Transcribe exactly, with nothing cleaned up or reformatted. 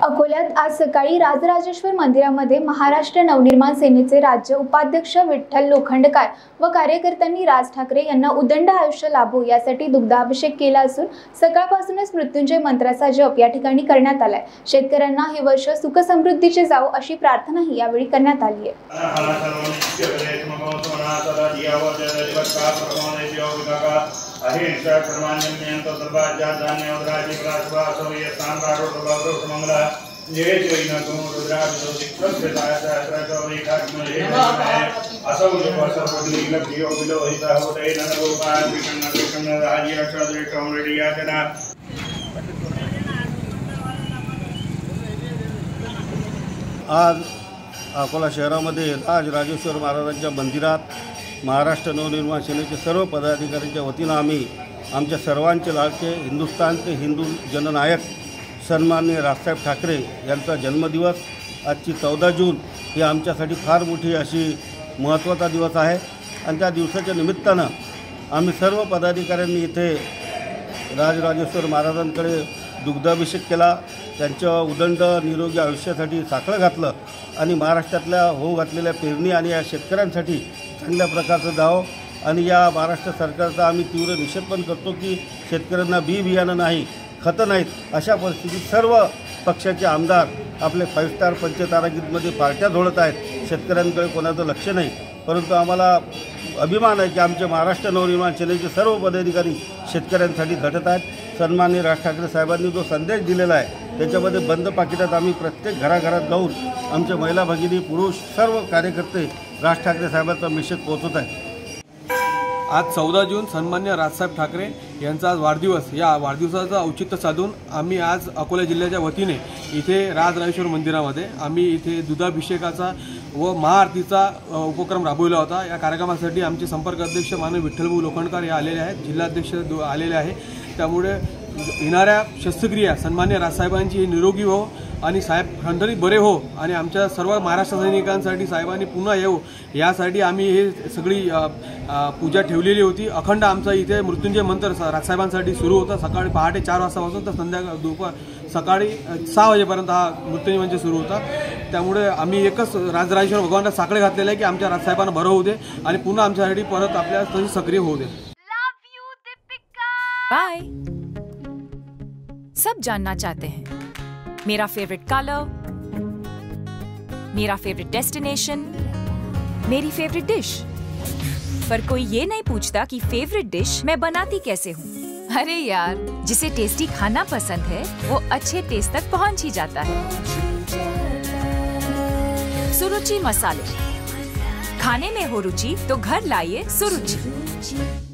अकोल्यात आज सकाळी राजराजेश्वर मंदिरामध्ये महाराष्ट्र नवनिर्माण सेनेचे राज्य उपाध्यक्ष विठ्ठल लोखंडकर व कार्यकर्त्यांनी राज ठाकरे यांना उदंड आयुष्य लाभो यासाठी दुग्धाभिषेक केला असून सकाळपासूनच मृत्युंजय मंत्राचा जप या ठिकाणी करण्यात आलाय। शेतकऱ्यांना हे वर्ष सुख समृद्धीचे जावो अशी प्रार्थनाही यावेळी करण्यात आली आहे। अहिंसा कर्मान्यंत सर्वाज्या धान्य उद्राजी प्रासवा सवय स्थान राडो प्रभाव मंगला जय जय नगो रुद्राभिषेक दिक्प्रदाय सहस्रगौरी खात्महे असौ सर्वगुणी लक्ष्यो विलोहिता होते नगोपाल विकन्न विकन्न राज्य अक्षरे कमरेडिया जना। आज अकोला शहरामध्ये राजराजेश्वर महाराजांच्या मंदिरात महाराष्ट्र नवनिर्माण सेनेचे सर्व पदाधिकाऱ्यांच्या वतीनं आम्ही आमच्या सर्वांचे लाडके हिंदुस्थानचे हिंदू जननायक सन्माननीय राजसाहेब ठाकरे यांचा जन्मदिवस आजची चौदा जून ही आमच्यासाठी फार मोठी अशी महत्त्वाचा दिवस आहे आणि त्या दिवसाच्या निमित्तानं आम्ही सर्व पदाधिकाऱ्यांनी इथे राजराजेश्वर महाराजांकडे दुग्धाभिषेक केला, त्यांच्या उदंड निरोगी आयुष्यासाठी साखळं घातलं आणि महाराष्ट्रातल्या होऊ घातलेल्या पेरणी आणि या शेतकऱ्यांसाठी चांगल्या प्रकारचं जावं आणि या महाराष्ट्र सरकारचा आम्ही तीव्र निषेध पण करतो की शेतकऱ्यांना बी बियाणं नाही, खतं नाहीत अशा परिस्थितीत सर्व पक्षाचे आमदार आपले फाईव्ह स्टार पंचतारागीतमध्ये पार्ट्या झोडत आहेत, शेतकऱ्यांकडे कोणाचं लक्ष नाही। परंतु आम्हाला अभिमान आहे की आमचे महाराष्ट्र नवनिर्माण सेनेचे सर्व पदाधिकारी शेतकऱ्यांसाठी झटत आहेत। सन्माननीय राज ठाकरे साहेबांनी जो संदेश दिलेला आहे त्याच्यामध्ये बंद पाकिटात आम्ही प्रत्येक घराघरात जाऊन आमचे महिला भगिनी पुरुष सर्व कार्यकर्ते राज ठाकरे साहेबांचा मेसेज पोहोचवत आहे। आज चौदा जून सन्मान्य राजसाहेब ठाकरे यांचा आज वाढदिवस, या वाढदिवसाचं औचित्य साधून आम्ही आज अकोला जिल्ह्याच्या वतीने इथे राजराजेश्वर मंदिरामध्ये आम्ही इथे दुधाभिषेकाचा व महाआरतीचा उपक्रम राबवला होता। या कार्यक्रमासाठी आमचे संपर्क अध्यक्ष माननीय विठ्ठलभाऊ लोखंडकर हे आलेले आहेत, जिल्हाध्यक्ष आलेले आहे। त्यामुळे येणाऱ्या शस्त्रक्रिया सन्मान्य राजसाहेबांची निरोगी हो आणि साहेब खंडणी बरे हो आणि आमच्या सर्व महाराष्ट्र सैनिकांसाठी साहेबांनी पुन्हा येऊ यासाठी आम्ही हे सगळी पूजा ठेवलेली होती। अखंड आमचा इथे मृत्युंजय मंत्र राजसाहेबांसाठी सुरू होता, सकाळी पहाटे चार वाजतापासून तर संध्याकाळ दुपार सकाळी सहा वाजेपर्यंत हा मृत्युंजय मंत्र सुरू होता। त्यामुळे आम्ही एकच राजराजेश्वर भगवानला साकडे घातलेले आहे की आमच्या राजसाहेबांना बरं होऊ दे आणि पुन्हा आमच्यासाठी परत आपल्या तशी सक्रिय होऊ दे। बाय। सब जानना चाहते हैं मेरा फेवरेट कलर, मेरा फेवरेट डेस्टिनेशन, मेरी फेवरेट डिश, पर कोई ये नहीं पूछता कि फेवरेट डिश मैं बनाती कैसे हूँ। अरे यार, जिसे टेस्टी खाना पसंद है वो अच्छे टेस्ट तक पहुँच ही जाता है। सुरुचि मसाले, खाने में हो रुचि तो घर लाइए सुरुचि।